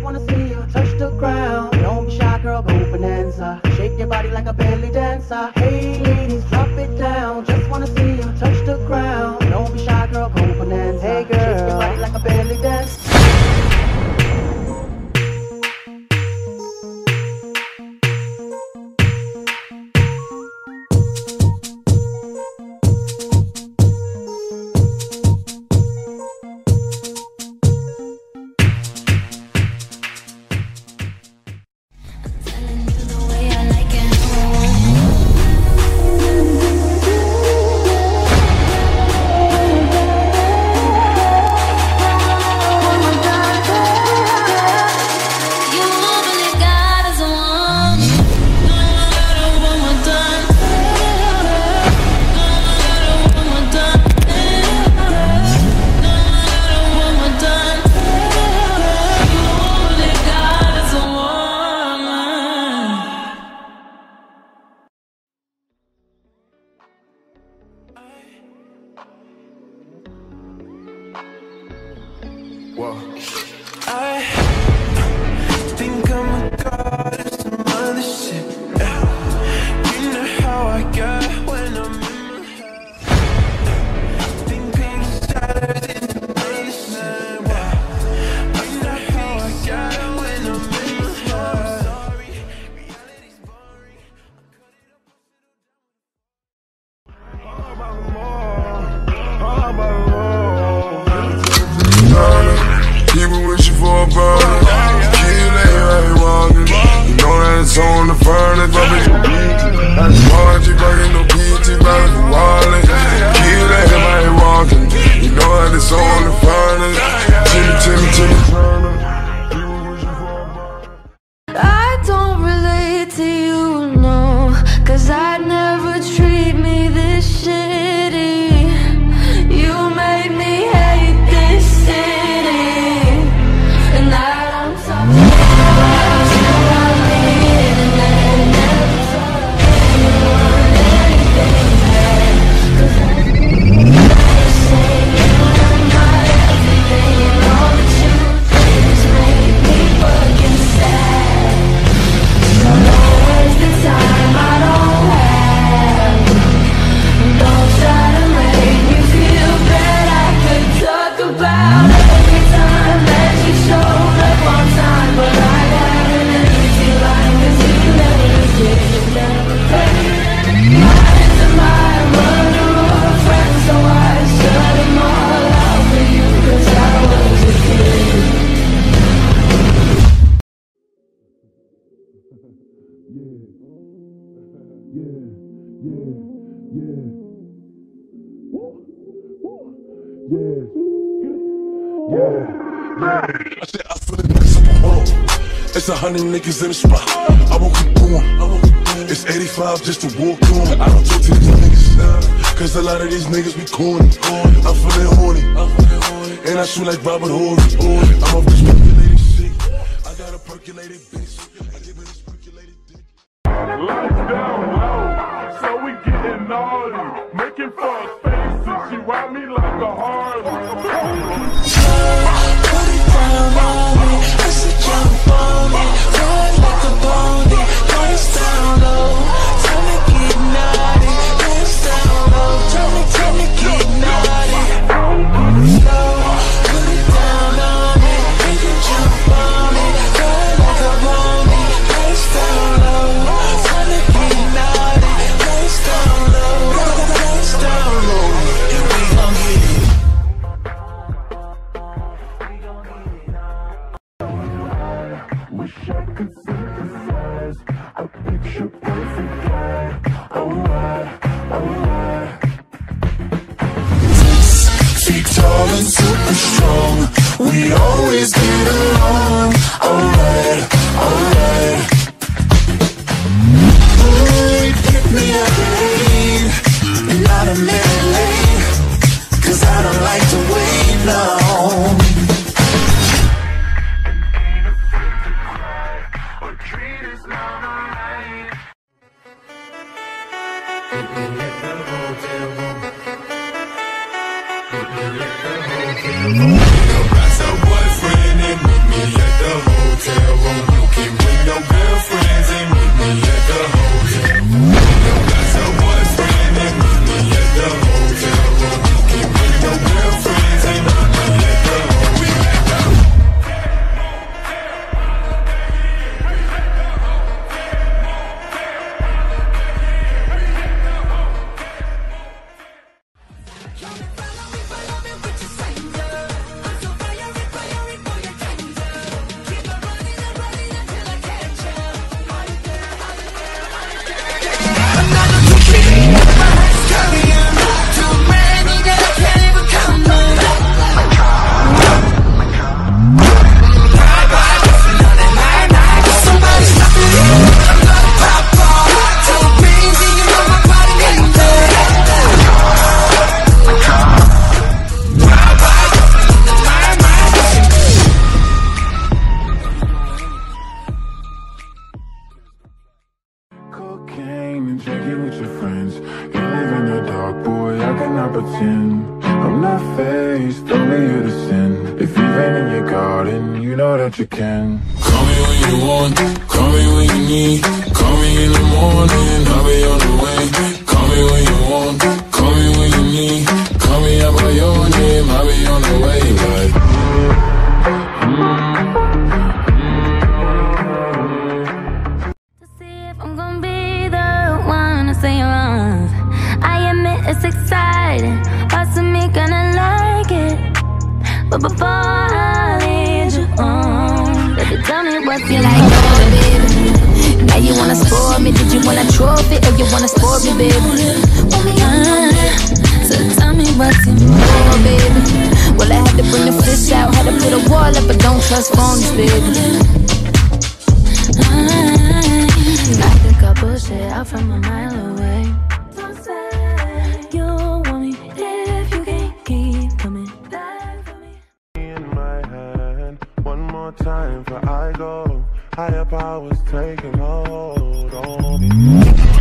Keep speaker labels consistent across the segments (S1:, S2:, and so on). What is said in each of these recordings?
S1: wanna see you touch the ground. Don't be shy, girl, go bonanza. Shake your body like a belly dancer. Hey ladies, drop it down. Just wanna see you touch the ground. Don't be shy, girl, go bonanza. Hey girl, shake your body like a belly dancer.
S2: Whoa. I think I'm a goddess of mothership. You know how I got when I'm in my head. Thinking shattered into medicine. You know how I got when I'm in my head. Sorry, reality's boring. All about more. All about more. People wishing for a burner. Kill everybody walking. You know that it's on the furnace. My bitch I just want you fucking no PT, about the wallet. Kill everybody walking. You know that it's on the furnace. Timmy Turner. People wishing for a burner.
S3: I don't relate to you, no, 'cause I'd never treat me this shitty. You made me hate this city. And I don't talk to you about me, and I never told anyone anything bad. 'Cause I never say you're my everything, and all the truth is make me fucking sad. So don't waste the time I don't have. Don't try to make me feel bad. I could talk about every time that you showed up on time, but I got an empty line 'cause you never did, you never paid. Mine to mine, murder or a friend, so I shut them all out for you 'cause I was a kid.
S4: I said I feel it because I'm a home. It's 100 niggas in the spot. I won't keep going. It's 85 just to walk on. I don't talk to these niggas, 'cause a lot of these niggas be corny. I'm feeling horny, and I shoot like Robert Horry. I'm off this percolated shit. I got a percolated bitch. I give it this percolated dick.
S5: Lights down low, so we getting naughty, making fun faces. She ride me like a Harley.
S6: Put it down on me, I said jump on me, ride like a pony, lights down low, time to get naughty, lights down low, time to get naughty, slow, put it down on me, you can jump on me, ride like a pony, lights down low, time to get naughty, lights down low, and we gon' get it.
S5: Wish I could synthesize a picture perfect guy. Alright, alright.
S6: 6 feet tall and super strong, we always get along. Alright, alright. Boy, pick me up late, not a minute late, 'cause I don't like to wait long.
S4: That's her boyfriend and meet me at the hotel.
S2: If you rain in your garden, you know that you can. Call me when you want, call me when you need. Call me in the morning, I'll be on the way. Call me when you want, call me when you need. Call me out by your name, I'll be on the way. Like,
S3: to see if I'm gonna be the one to say you're wrong. I admit it's exciting, parts of me gonna like it. But before I lead you on, baby, tell me what you like, oh, baby. Now you wanna spoil me, did you want a trophy or you wanna spoil me, baby? So tell me what's in more, baby. Well, I had to bring the fish out, had to put a wall up, but don't trust phones, baby. Knock the couple shit out from a mile away. Don't say you want me if you can't keep coming back for me.
S5: In my hand, one more time before I go. Higher powers taking hold on me.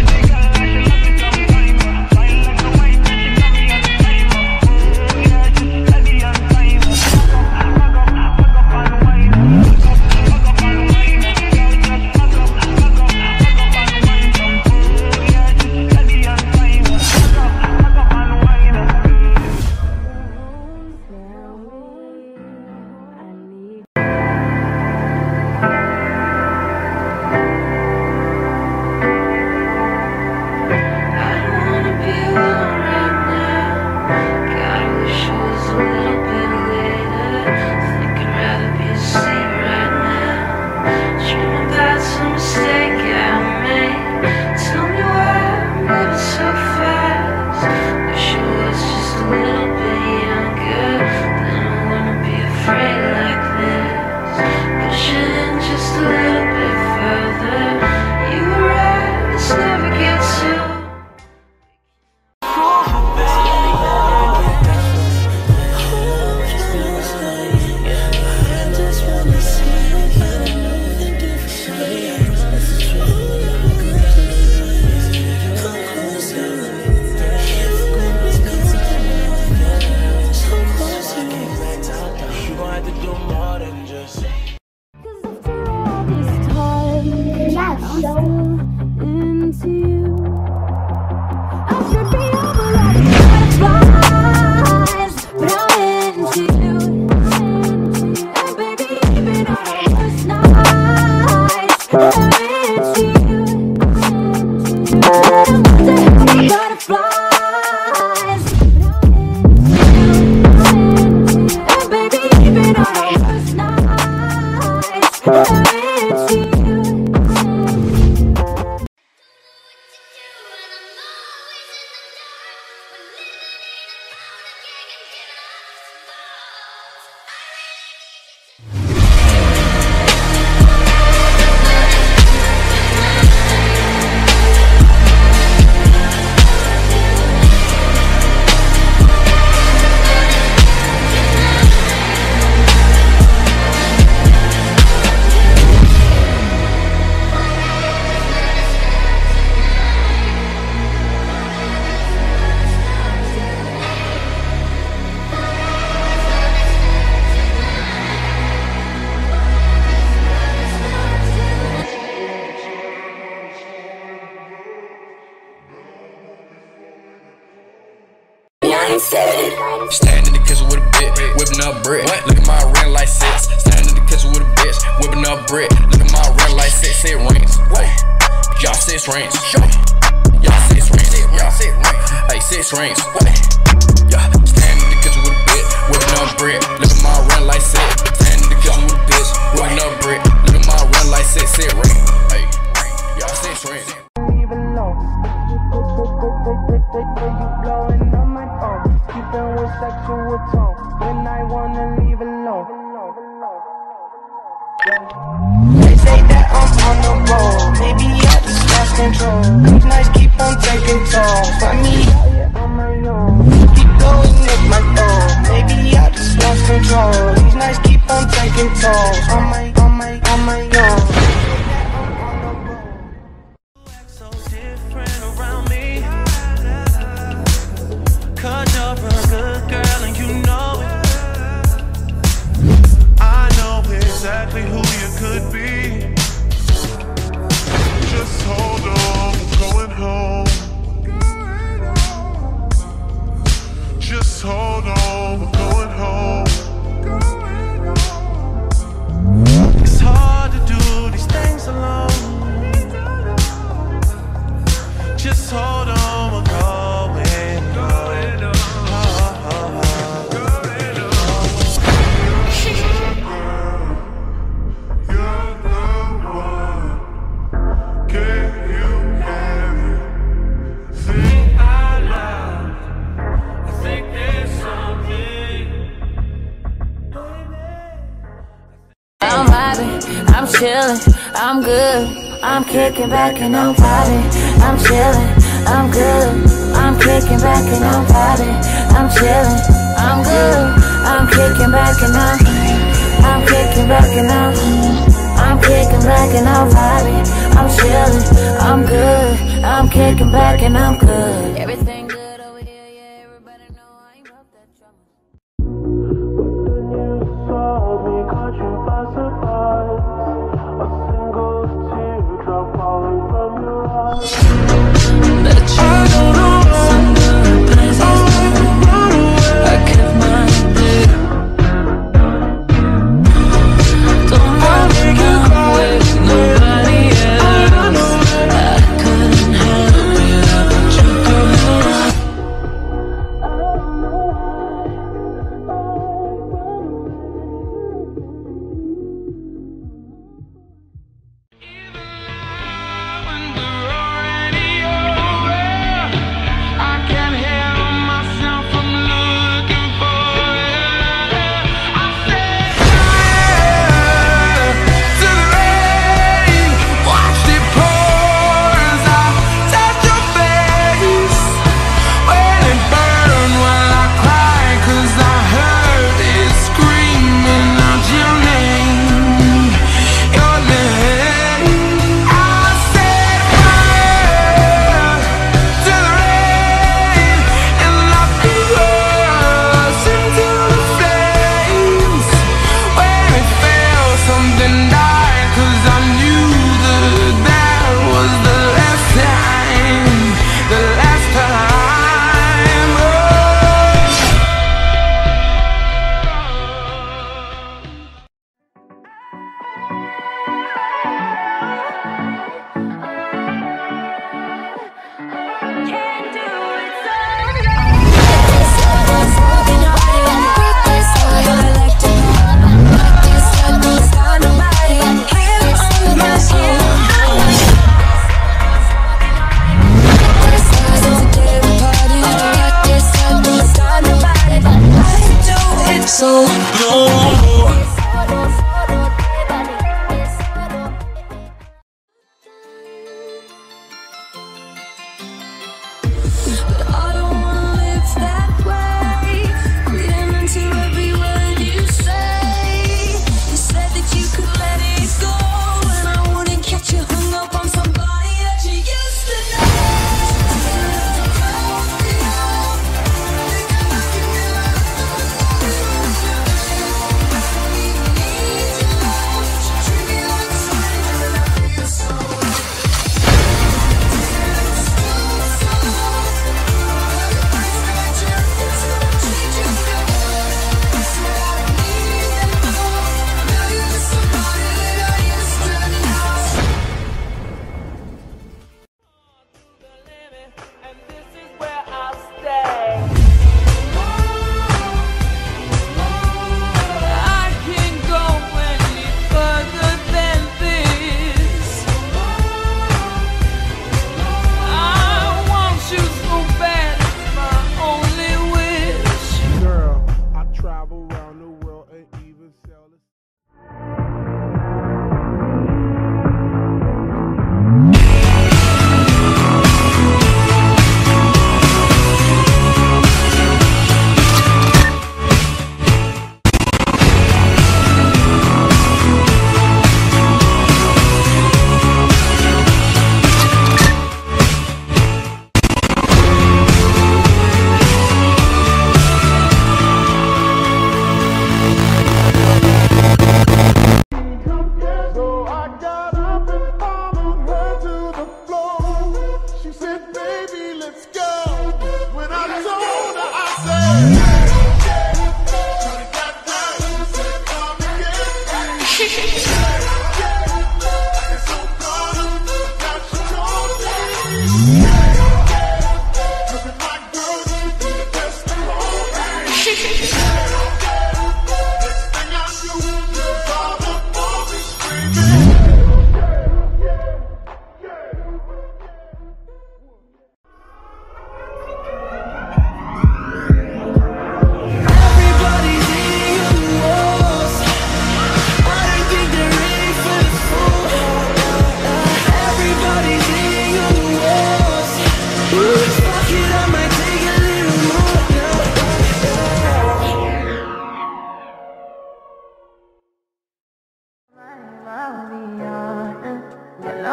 S7: Stand in the kitchen with a bitch, whipping up bread. Look at my ring like 6. Stand in the kitchen with a bitch, whipping up bread. Look at my ring like 6. It rings. Y'all 6 rings. Y'all 6 rings. Hey, 6 rings. Yeah. Stand in the kitchen with a bitch, whipping up bread. Look at my ring like 6. Stand in the kitchen with a bitch, whipping up bread. Look at my ring like 6. It rings. Hey, y'all 6 rings.
S1: Sexual tone when I wanna leave alone. They say that I'm on the road, maybe I just lost control. These nights keep on taking tolls. Find me out here on my own. Keep going with my phone. Maybe I just lost control. These nights keep on taking tolls. On my own.
S6: So different around me. 'Cause you're a good girl and you know it.
S3: I'm chillin', I'm good. I'm kicking back and I'm vibing. I'm chillin', I'm good. I'm kicking back and I'm vibing. I'm chillin', I'm good. I'm kicking back and I'm kicking back and I'm kicking back and I'm vibing. I'm chillin', I'm good. I'm kicking back and I'm good. Everything good over here, yeah. Everybody know I ain't about that drama.
S5: Saw me, caught you by surprise. A single teardrop falling from your eyes.
S6: That you know under places I kept my bed. Don't wanna come with nobody else. I couldn't help it, but you go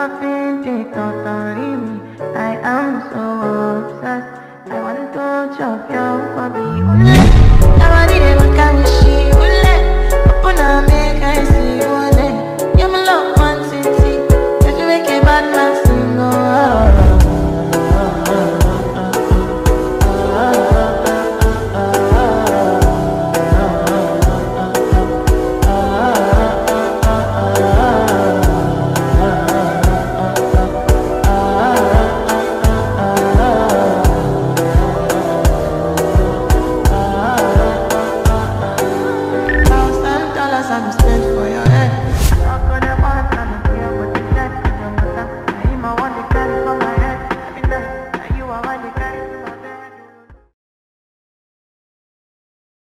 S8: loving it totally me. I am so obsessed. I want to chop your body. Nobody ever can see you let. Open up, make I see you let. You're my love, man, city. If you make a bad man sing, oh. $1,000 I spent for your